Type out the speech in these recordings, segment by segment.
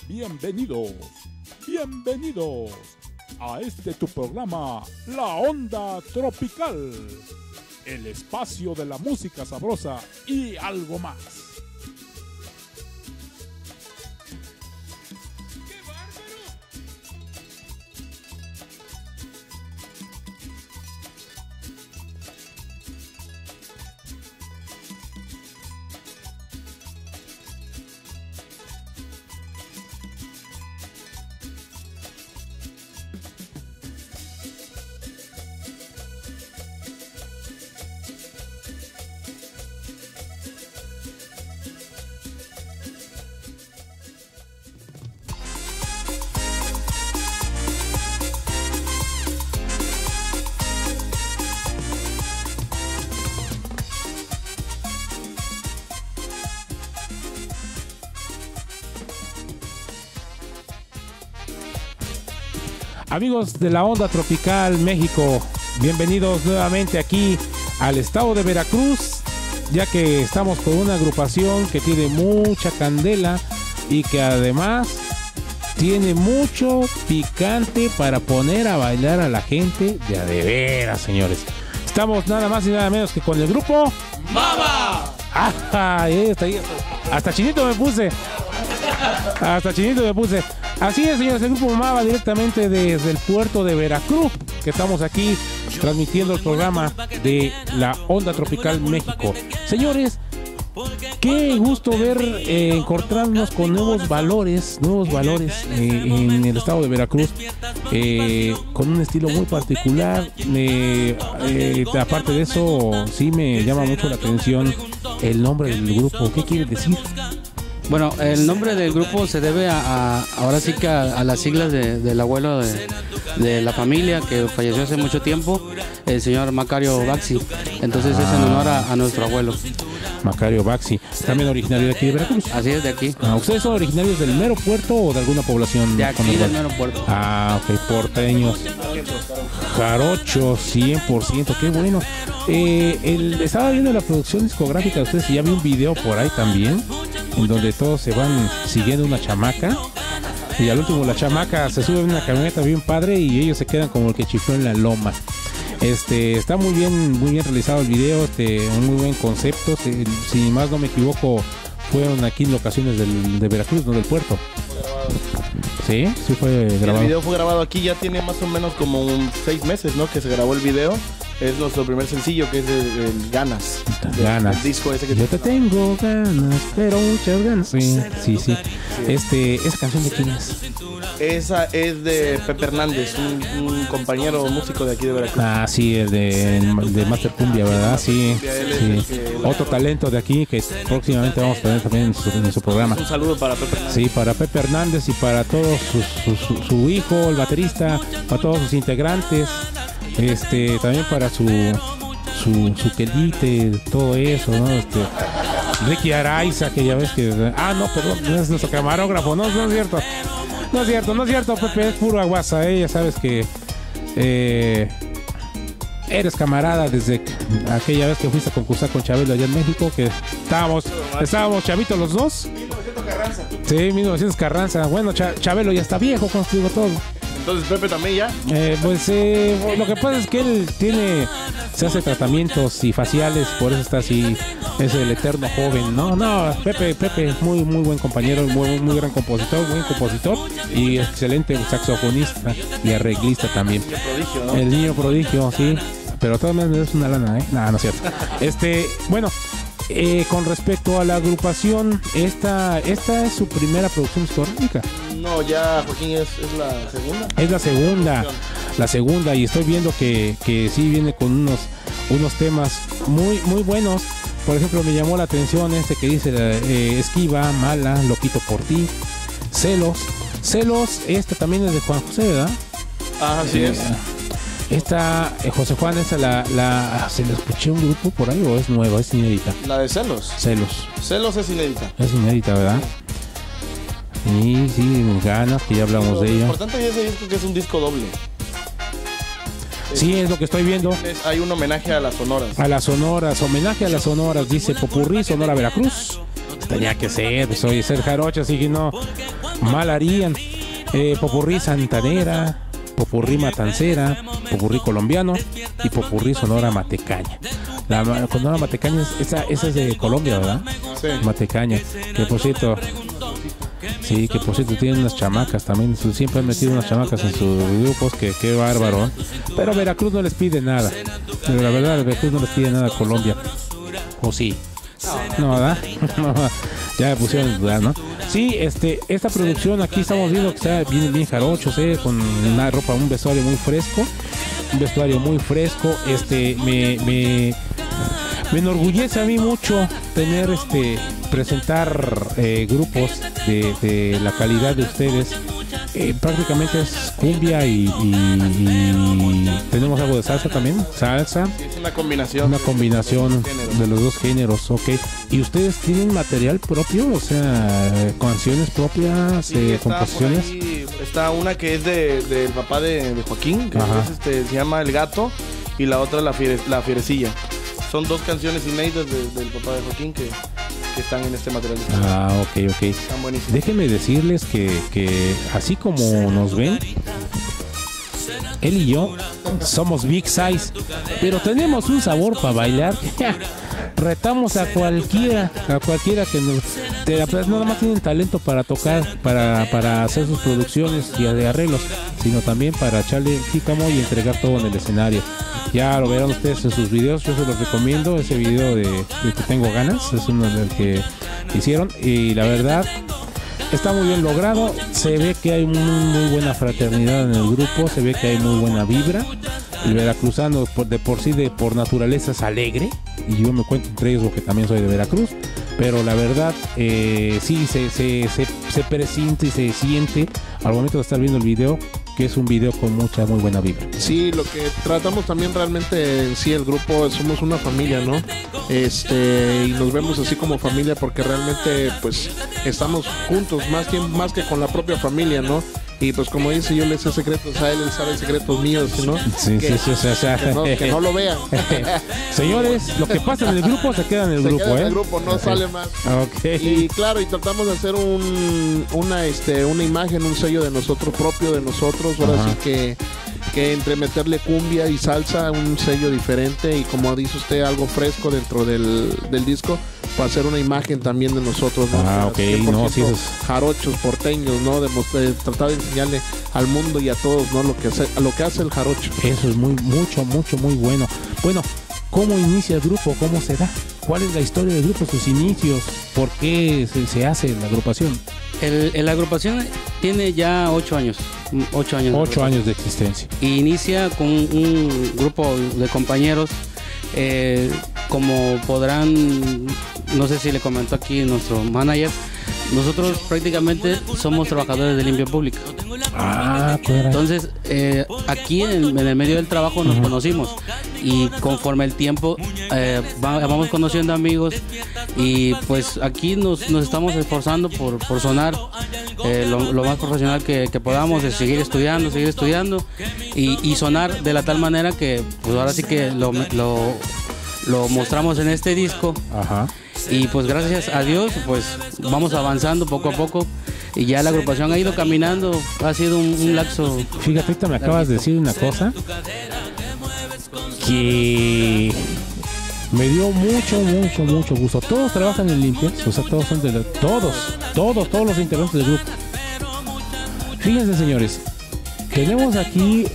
Bienvenidos, bienvenidos a este tu programa, La Onda Tropical, el espacio de la música sabrosa y algo más. Amigos de la Onda Tropical México, bienvenidos nuevamente aquí al estado de Veracruz, ya que estamos con una agrupación que tiene mucha candela y que además tiene mucho picante para poner a bailar a la gente de veras, señores. Estamos nada más y nada menos que con el grupo ¡Mama! Ahí está. Hasta chinito me puse. Así es, señores, el grupo Mama directamente desde el puerto de Veracruz, que estamos aquí transmitiendo el programa de la Onda Tropical México. Señores, qué gusto ver encontrarnos con nuevos valores en el estado de Veracruz, con un estilo muy particular. Aparte de eso, sí me llama mucho la atención el nombre del grupo. ¿Qué quiere decir? Bueno, el nombre del grupo se debe ahora sí que a las siglas del abuelo de la familia que falleció hace mucho tiempo, el señor Macario Baxi. Entonces es en honor a nuestro abuelo. Macario Baxi, también originario de aquí de Veracruz. Así es, de aquí. ¿Ustedes son originarios del mero puerto o de alguna población? De aquí, del mero puerto. Ok, porteños. Jarochos, 100%, qué bueno. Estaba viendo la producción discográfica de ustedes y ya vi un video por ahí también, en donde todos se van siguiendo una chamaca. Y al último la chamaca se sube en una camioneta bien padre y ellos se quedan como el que chifló en la loma. Está muy bien realizado el video, un muy buen concepto. Si más no me equivoco, fueron aquí en locaciones de Veracruz, no del puerto. Sí fue grabado. El video fue grabado aquí, ya tiene más o menos como 6 meses, ¿no? Que se grabó el video. Es nuestro primer sencillo, que es el Ganas. Ganas. El disco ese que yo te tengo ganas, pero muchas ganas. Sí. ¿Esa canción de quién es? Esa es de Pepe Hernández, un compañero músico de aquí de Veracruz. Sí, el de Master Cumbia, ¿verdad? Sí. Otro talento de aquí que próximamente vamos a tener también en su programa. Un saludo para Pepe Hernández. Sí, para Pepe Hernández y para todos su hijo, el baterista, para todos sus integrantes. También para su quelite, todo eso, ¿no? Ricky Araiza, que ya ves que... no, perdón, no es nuestro camarógrafo, no es cierto. No es cierto, Pepe, es puro aguasa, ya sabes que eres camarada desde aquella vez que fuiste a concursar con Chabelo allá en México, que estábamos chavitos los dos. 1900 Carranza. Sí, 1900 Carranza. Bueno, Chabelo ya está viejo, contigo todo. Entonces Pepe también ya. Lo que pasa es que él se hace tratamientos y faciales, por eso está así, es el eterno joven, ¿no? Pepe, muy buen compañero, muy gran compositor, y excelente saxofonista y arreglista también. El prodigio, ¿no? El niño prodigio, sí, pero todas maneras es una lana, no es cierto. Bueno, con respecto a la agrupación, esta es su primera producción discográfica. No, ya Joaquín es la segunda. Es la segunda, y estoy viendo que sí viene con unos temas muy buenos. Por ejemplo, me llamó la atención que dice Esquiva, Mala, Loquito por ti, Celos, también es de Juan José, ¿verdad? Así es. Esta José Juan, ¿se la escuché un grupo por ahí o es nueva, es inédita? La de Celos es inédita. Es inédita, ¿verdad? Y sí, Ganas, que ya hablamos de ella. Lo importante de ese disco que es un disco doble. Sí, es lo que estoy viendo. Hay un homenaje a las sonoras. Homenaje a las sonoras, dice Popurrí, Sonora Veracruz. Tenía que ser, soy ser jarocho, así que no mal harían. Popurrí santanera, popurrí matancera, popurrí colombiano y popurrí sonora matecaña. La sonora matecaña esa es de Colombia, ¿verdad? Sí. Matecaña, que por cierto, sí, que por cierto tienen unas chamacas también, siempre han metido unas chamacas en sus grupos, que qué bárbaro. Pero Veracruz no les pide nada, pero la verdad Veracruz no les pide nada a Colombia. ¿O sí? No, ¿verdad? Ya me pusieron en dudar, ¿no? Sí, esta producción aquí estamos viendo que está bien jarochos, con una ropa, un vestuario muy fresco. Me enorgullece a mí mucho tener presentar grupos de la calidad de ustedes. Prácticamente es cumbia y tenemos algo de salsa también, salsa. Sí, es una combinación de los dos géneros, ok. ¿Y ustedes tienen material propio? O sea, canciones propias, sí, composiciones. Está una que es del papá de Joaquín, que se llama El Gato, y la otra La Fierecilla. Son dos canciones inéditas del papá de Joaquín que están en este material. Ok. Están buenísimos. Déjenme decirles que así como nos ven, él y yo somos big size, pero tenemos un sabor para bailar. Retamos a cualquiera que nada más tienen talento para tocar, para hacer sus producciones y de arreglos, sino también para echarle jícamo y entregar todo en el escenario. Ya lo verán ustedes en sus videos, yo se los recomiendo, ese video de que tengo ganas, es uno del que hicieron y la verdad está muy bien logrado, se ve que hay muy buena fraternidad en el grupo, se ve que hay muy buena vibra. El veracruzano por naturaleza es alegre y yo me cuento entre ellos porque también soy de Veracruz, pero la verdad sí se presiente y se siente al momento de estar viendo el video que es un video con muy buena vibra. Sí, lo que tratamos también realmente en sí el grupo, somos una familia, ¿no? Y nos vemos así como familia porque realmente pues estamos juntos más que con la propia familia, ¿no? Y pues como dice, yo le sé secretos a él, él sabe secretos míos, ¿no? Sí, que no lo vean. Señores, lo que pasa en el grupo se queda en el grupo, queda en el grupo, no sale más. Okay. Y claro, y tratamos de hacer una imagen, un sello de nosotros, propio de nosotros, ahora sí que entre meterle cumbia y salsa, un sello diferente y como dice usted, algo fresco dentro del disco, para hacer una imagen también de nosotros, ¿no? Ok, no, sí, jarochos, porteños, ¿no? De tratar de enseñarle al mundo y a todos, ¿no? Lo que hace el jarocho. Eso es muy bueno. Bueno, ¿cómo inicia el grupo? ¿Cómo se da? ¿Cuál es la historia del grupo, sus inicios? ¿Por qué se hace la agrupación? La agrupación tiene ya 8 años. 8 años. 8 años de existencia. Y inicia con un grupo de compañeros. Como podrán, no sé si le comentó aquí nuestro manager, nosotros prácticamente somos trabajadores de limpia pública. Entonces, aquí en el medio del trabajo nos conocimos y conforme el tiempo vamos conociendo amigos y pues aquí nos estamos esforzando por sonar lo más profesional que podamos, de seguir estudiando y sonar de la tal manera que pues ahora sí que lo mostramos en este disco. Y pues gracias a Dios pues vamos avanzando poco a poco y ya la agrupación ha ido caminando, ha sido un lapso. Fíjate, ahorita me acabas de decir una cosa que me dio mucho gusto. Todos trabajan en limpias, o sea, todos son todos los integrantes del grupo. Fíjense, señores, tenemos aquí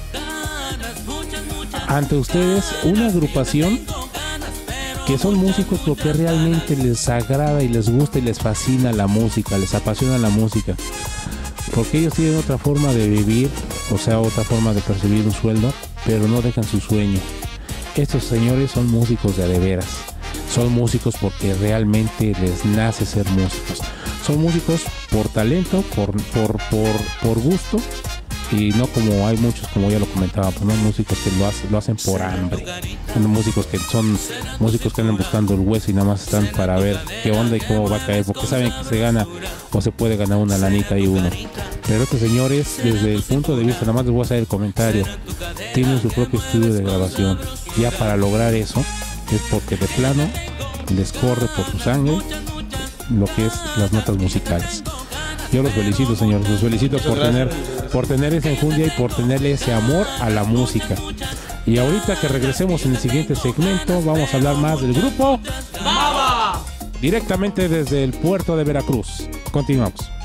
ante ustedes una agrupación que son músicos porque realmente les agrada y les gusta y les fascina la música, les apasiona la música, porque ellos tienen otra forma de vivir, o sea, otra forma de percibir un sueldo, pero no dejan su sueño. Estos señores son músicos de veras, son músicos porque realmente les nace ser músicos, son músicos por talento, por gusto, y no como hay muchos, como ya lo comentaba, pues no músicos que lo hacen por hambre, son músicos que andan buscando el hueso y nada más están para ver qué onda y cómo va a caer, porque saben que se gana o se puede ganar una lanita y uno. Pero estos señores, desde el punto de vista, nada más les voy a hacer el comentario, tienen su propio estudio de grabación. Ya para lograr eso es porque de plano les corre por su sangre lo que es las notas musicales. Yo los felicito, señores, los felicito por tener esa enjundia y por tenerle ese amor a la música. Y ahorita que regresemos en el siguiente segmento, vamos a hablar más del grupo ¡Baba! directamente desde el puerto de Veracruz. Continuamos.